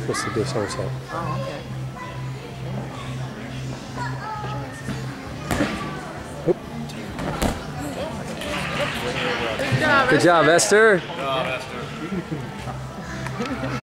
supposed to do a somersault. Oh, okay. Good job, Esther.